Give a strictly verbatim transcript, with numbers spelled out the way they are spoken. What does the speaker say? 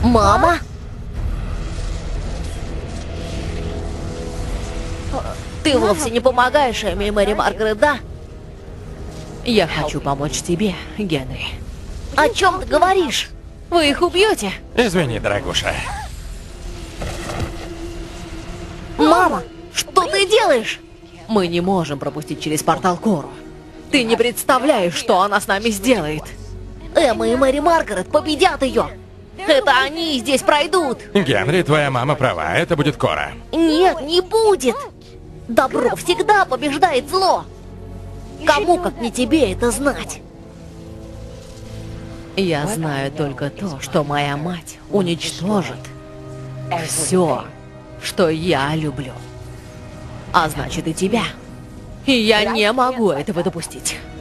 Мама? Ты вовсе не помогаешь Эми и Мэри Маргарет, да? Я хочу помочь тебе, Генри. О чем ты говоришь? Вы их убьете? Извини, дорогуша. Мама, что ты делаешь? Мы не можем пропустить через портал Кору. Ты не представляешь, что она с нами сделает. Эмма и Мэри Маргарет победят ее. Это они здесь пройдут. Генри, твоя мама права, это будет Кора. Нет, не будет. Добро всегда побеждает зло. Кому, как не тебе, это знать? Я знаю только то, что моя мать уничтожит все, что я люблю. А значит и тебя. И я не могу этого допустить.